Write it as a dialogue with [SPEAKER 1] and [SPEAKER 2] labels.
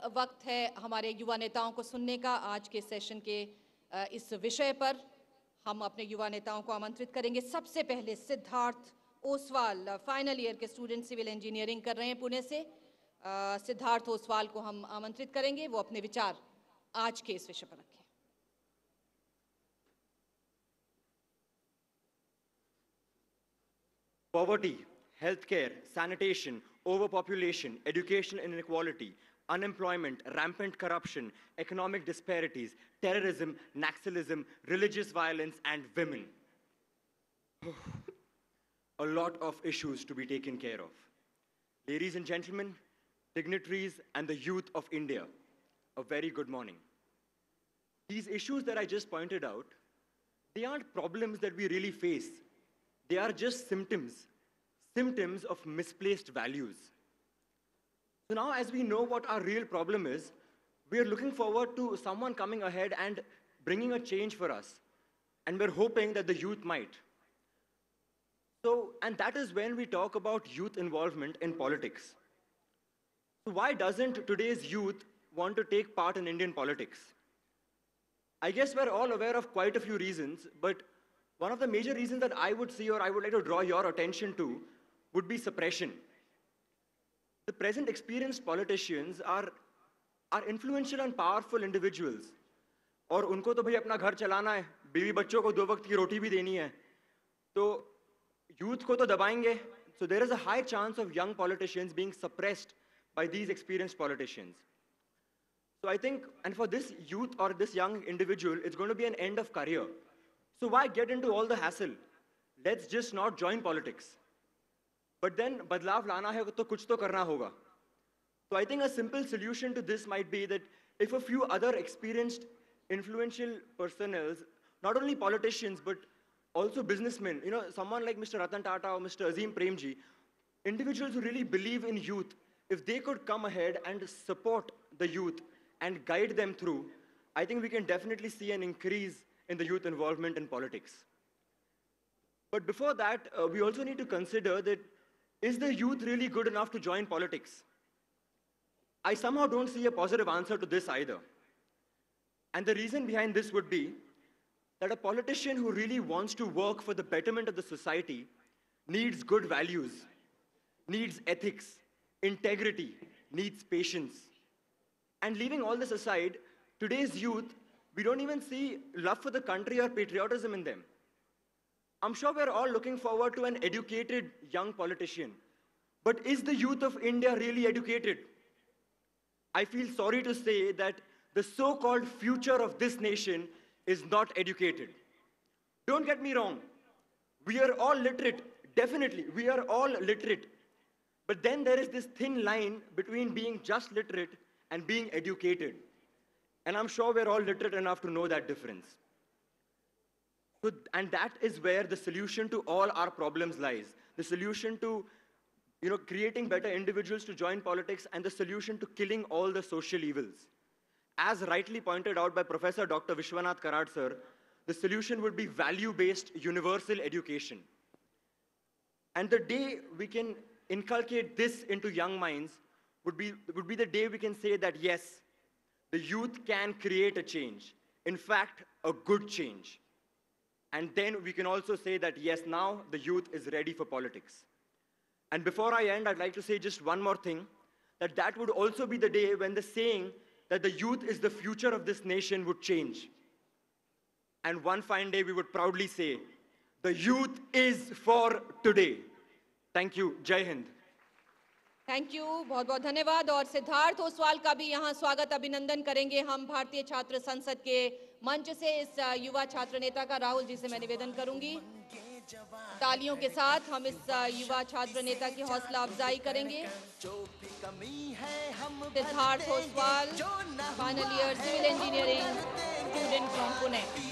[SPEAKER 1] वक्त है हमारे युवा नेताओं को सुनने का। आज के सेशन के इस विषय पर हम अपने युवा नेताओं को आमंत्रित करेंगे। सबसे पहले सिद्धार्थ ओसवाल, फाइनल ईयर के स्टूडेंट सिविल इंजीनियरिंग कर रहे हैं पुणे से। सिद्धार्थ ओसवाल को हम आमंत्रित करेंगे, वो अपने विचार आज के इस विषय पर रखें।
[SPEAKER 2] Poverty, healthcare, sanitation, overpopulation, education inequality, unemployment, rampant corruption, economic disparities, terrorism, Naxalism, religious violence, and women. A lot of issues to be taken care of. Ladies and gentlemen, dignitaries, and the youth of India, a very good morning. These issues that I just pointed out, they aren't problems that we really face. They are just symptoms of misplaced values. So now, as we know what our real problem is, we are looking forward to someone coming ahead and bringing a change for us. And we're hoping that the youth might. And that is when we talk about youth involvement in politics. So why doesn't today's youth want to take part in Indian politics? I guess we're all aware of quite a few reasons, but one of the major reasons that I would see, or I would like to draw your attention to, would be suppression. The present experienced politicians are influential and powerful individuals. और उनको तो भाई अपना घर चलाना है, बीवी बच्चों को 2 वक्त की रोटी भी देनी है, तो youth को तो दबाएंगे. So there is a high chance of young politicians being suppressed by these experienced politicians. So I think, and for this youth or this young individual, it's going to be an end of career. So why get into all the hassle? Let's just not join politics. But then, badlav lana hai to kuch to karna hoga. So I think a simple solution to this might be that if a few other experienced, influential personnel, not only politicians, but also businessmen, someone like Mr. Ratan Tata or Mr. Azim Premji, individuals who really believe in youth, if they could come ahead and support the youth and guide them through, I think we can definitely see an increase in the youth involvement in politics. But before that, we also need to consider that, is the youth really good enough to join politics? I somehow don't see a positive answer to this either. And the reason behind this would be that a politician who really wants to work for the betterment of the society needs good values, needs ethics, integrity, needs patience. And leaving all this aside, today's youth, we don't even see love for the country or patriotism in them. I'm sure we're all looking forward to an educated young politician. But is the youth of India really educated? I feel sorry to say that the so-called future of this nation is not educated. Don't get me wrong. We are all literate. Definitely, we are all literate. But then there is this thin line between being just literate and being educated. And I'm sure we're all literate enough to know that difference. And that is where the solution to all our problems lies. The solution to creating better individuals to join politics, and the solution to killing all the social evils. As rightly pointed out by Professor Dr. Vishwanath Karad sir, the solution would be value-based universal education. And the day we can inculcate this into young minds would be the day we can say that yes, the youth can create a change. In fact, a good change. And then we can also say that yes, now the youth is ready for politics. And before I end, I'd like to say just one more thing, that would also be the day when the saying that the youth is the future of this nation would change. And one fine day we would proudly say, the youth is for today. Thank you. Jai Hind.
[SPEAKER 1] Thank you, बहुत बहुत धन्यवाद। और सिद्धार्थ ओसवाल का भी यहाँ स्वागत अभिनंदन करेंगे हम भारतीय छात्र संसद के मंच से। इस युवा छात्र नेता का राहुल जी से मैं निवेदन करूंगी, तालियों के साथ हम इस युवा छात्र नेता की हौसला अफजाई करेंगे। Siddharth Oswal, final year civil engineering student from Pune.